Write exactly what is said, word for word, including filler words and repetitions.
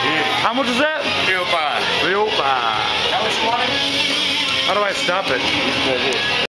How much is that? three oh five. three oh five. How do I stop it?